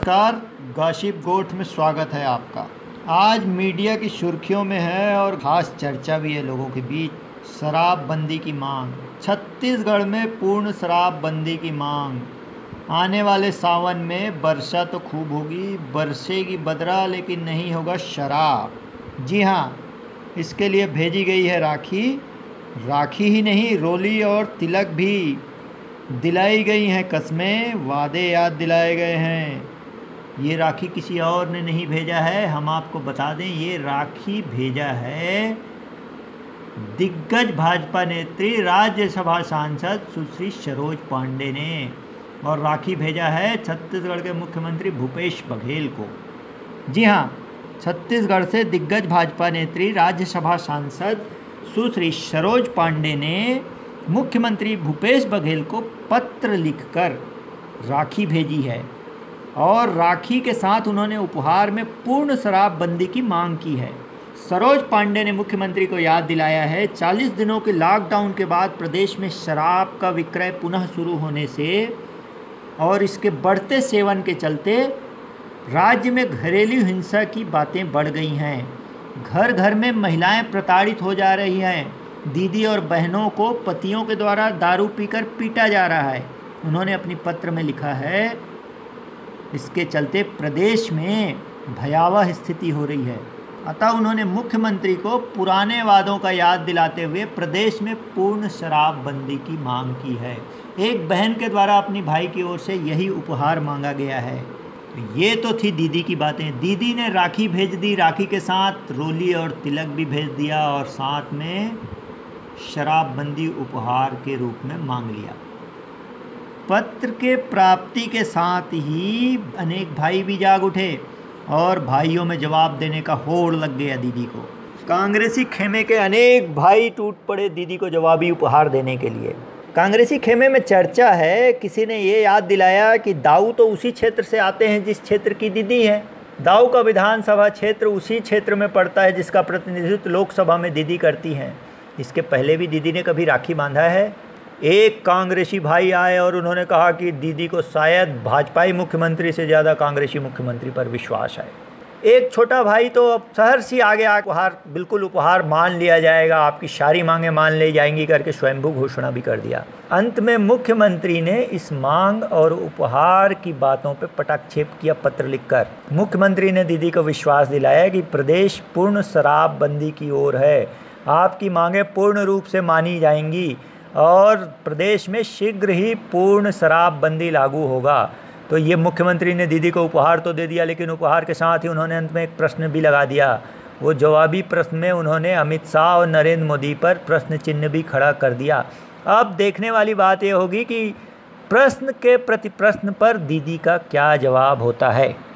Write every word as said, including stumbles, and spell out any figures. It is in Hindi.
नमस्कार, गॉसिप गोट में स्वागत है आपका। आज मीडिया की सुर्खियों में है और ख़ास चर्चा भी है लोगों के बीच, शराबबंदी की मांग। छत्तीसगढ़ में पूर्ण शराबबंदी की मांग। आने वाले सावन में वर्षा तो खूब होगी, बरसेगी बदरा लेकिन नहीं होगा शराब। जी हाँ, इसके लिए भेजी गई है राखी। राखी ही नहीं, रोली और तिलक भी। दिलाई गई हैं कस्में, वादे याद दिलाए गए हैं। ये राखी किसी और ने नहीं भेजा है, हम आपको बता दें, ये राखी भेजा है दिग्गज भाजपा नेत्री राज्यसभा सांसद सुश्री सरोज पांडे ने। और राखी भेजा है छत्तीसगढ़ के मुख्यमंत्री भूपेश बघेल को। जी हाँ, छत्तीसगढ़ से दिग्गज भाजपा नेत्री राज्यसभा सांसद सुश्री सरोज पांडे ने मुख्यमंत्री भूपेश बघेल को पत्र लिखकर राखी भेजी है और राखी के साथ उन्होंने उपहार में पूर्ण शराबबंदी की मांग की है। सरोज पांडे ने मुख्यमंत्री को याद दिलाया है, चालीस दिनों के लॉकडाउन के बाद प्रदेश में शराब का विक्रय पुनः शुरू होने से और इसके बढ़ते सेवन के चलते राज्य में घरेलू हिंसा की बातें बढ़ गई हैं। घर घर में महिलाएं प्रताड़ित हो जा रही हैं। दीदी और बहनों को पतियों के द्वारा दारू पीकर पीटा जा रहा है। उन्होंने अपनी पत्र में लिखा है, इसके चलते प्रदेश में भयावह स्थिति हो रही है। अतः उन्होंने मुख्यमंत्री को पुराने वादों का याद दिलाते हुए प्रदेश में पूर्ण शराबबंदी की मांग की है। एक बहन के द्वारा अपनी भाई की ओर से यही उपहार मांगा गया है। ये तो थी दीदी की बातें। दीदी ने राखी भेज दी, राखी के साथ रोली और तिलक भी भेज दिया और साथ में शराबबंदी उपहार के रूप में मांग लिया। पत्र के प्राप्ति के साथ ही अनेक भाई भी जाग उठे और भाइयों में जवाब देने का होड़ लग गया दीदी को। कांग्रेसी खेमे के अनेक भाई टूट पड़े दीदी को जवाबी उपहार देने के लिए। कांग्रेसी खेमे में चर्चा है, किसी ने ये याद दिलाया कि दाऊ तो उसी क्षेत्र से आते हैं जिस क्षेत्र की दीदी है। दाऊ का विधानसभा क्षेत्र उसी क्षेत्र में पड़ता है जिसका प्रतिनिधित्व लोकसभा में दीदी करती हैं। इसके पहले भी दीदी ने कभी राखी बांधा है। एक कांग्रेसी भाई आए और उन्होंने कहा कि दीदी को शायद भाजपाई मुख्यमंत्री से ज़्यादा कांग्रेसी मुख्यमंत्री पर विश्वास है। एक छोटा भाई तो अब शहर से आगे आकर उपहार, बिल्कुल उपहार मान लिया जाएगा, आपकी सारी मांगें मान ली जाएंगी करके स्वयंभू घोषणा भी कर दिया। अंत में मुख्यमंत्री ने इस मांग और उपहार की बातों पर पटाक्षेप किया पत्र लिखकर। मुख्यमंत्री ने दीदी को विश्वास दिलाया कि प्रदेश पूर्ण शराबबंदी की ओर है, आपकी मांगें पूर्ण रूप से मानी जाएंगी और प्रदेश में शीघ्र ही पूर्ण शराबबंदी लागू होगा। तो ये मुख्यमंत्री ने दीदी को उपहार तो दे दिया, लेकिन उपहार के साथ ही उन्होंने अंत में एक प्रश्न भी लगा दिया। वो जवाबी प्रश्न में उन्होंने अमित शाह और नरेंद्र मोदी पर प्रश्न चिन्ह भी खड़ा कर दिया। अब देखने वाली बात ये होगी कि प्रश्न के प्रति प्रश्न पर दीदी का क्या जवाब होता है।